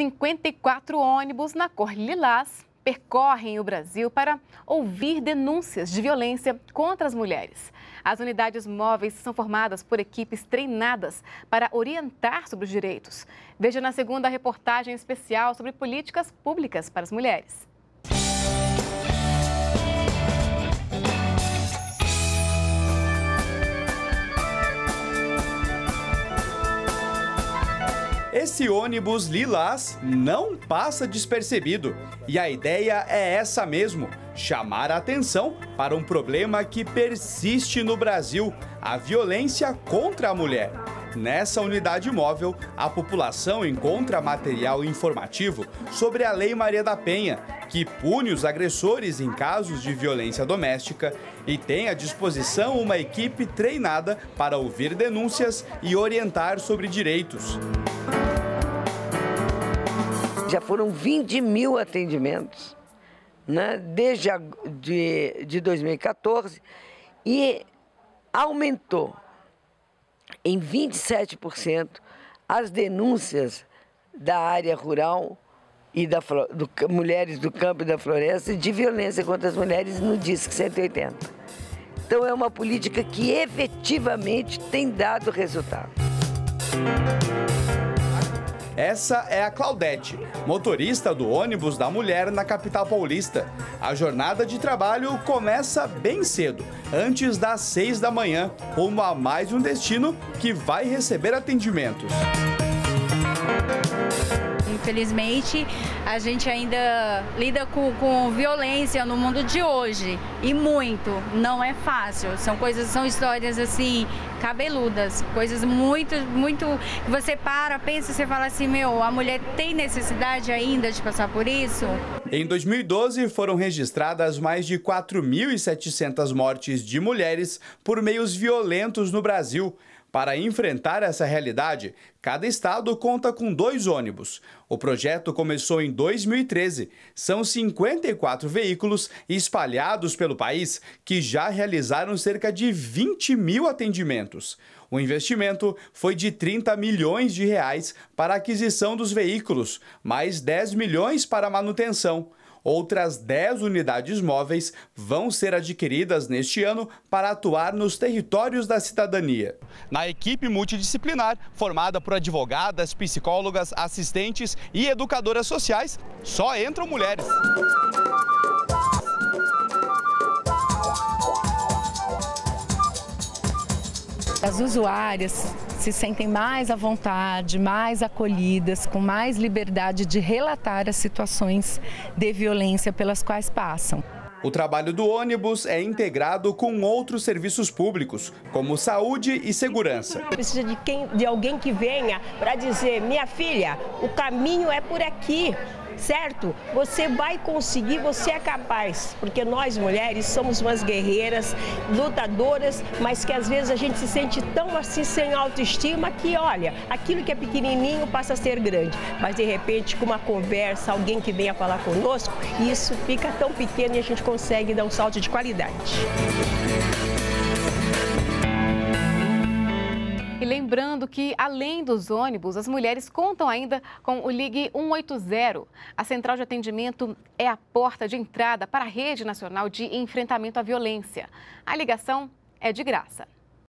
54 ônibus na cor lilás percorrem o Brasil para ouvir denúncias de violência contra as mulheres. As unidades móveis são formadas por equipes treinadas para orientar sobre os direitos. Veja na segunda reportagem especial sobre políticas públicas para as mulheres. Esse ônibus lilás não passa despercebido. E a ideia é essa mesmo, chamar a atenção para um problema que persiste no Brasil, a violência contra a mulher. Nessa unidade móvel, a população encontra material informativo sobre a Lei Maria da Penha, que pune os agressores em casos de violência doméstica, e tem à disposição uma equipe treinada para ouvir denúncias e orientar sobre direitos. Já foram 20 mil atendimentos, né, desde de 2014 e aumentou em 27% as denúncias da área rural e mulheres do campo e da floresta de violência contra as mulheres no DISC 180. Então é uma política que efetivamente tem dado resultado. Essa é a Claudete, motorista do ônibus da mulher na capital paulista. A jornada de trabalho começa bem cedo, antes das 6 da manhã, rumo a mais um destino que vai receber atendimentos. Infelizmente, a gente ainda lida com violência no mundo de hoje, e muito, não é fácil. São histórias assim, cabeludas, coisas muito, que você pensa, você fala assim, a mulher tem necessidade ainda de passar por isso? Em 2012, foram registradas mais de 4.700 mortes de mulheres por meios violentos no Brasil. Para enfrentar essa realidade, cada estado conta com 2 ônibus. O projeto começou em 2013. São 54 veículos espalhados pelo país que já realizaram cerca de 20 mil atendimentos. O investimento foi de 30 milhões de reais para a aquisição dos veículos, mais 10 milhões para a manutenção. Outras 10 unidades móveis vão ser adquiridas neste ano para atuar nos territórios da cidadania. Na equipe multidisciplinar, formada por advogadas, psicólogas, assistentes e educadoras sociais, só entram mulheres. As usuárias se sentem mais à vontade, mais acolhidas, com mais liberdade de relatar as situações de violência pelas quais passam. O trabalho do ônibus é integrado com outros serviços públicos, como saúde e segurança. Precisa de alguém que venha para dizer, minha filha, o caminho é por aqui. Certo? Você vai conseguir, você é capaz, porque nós mulheres somos umas guerreiras, lutadoras, mas que às vezes a gente se sente tão assim sem autoestima que, olha, aquilo que é pequenininho passa a ser grande, mas de repente com uma conversa, alguém que venha falar conosco, isso fica tão pequeno e a gente consegue dar um salto de qualidade. E lembrando que, além dos ônibus, as mulheres contam ainda com o Ligue 180. A central de atendimento é a porta de entrada para a Rede Nacional de Enfrentamento à Violência. A ligação é de graça.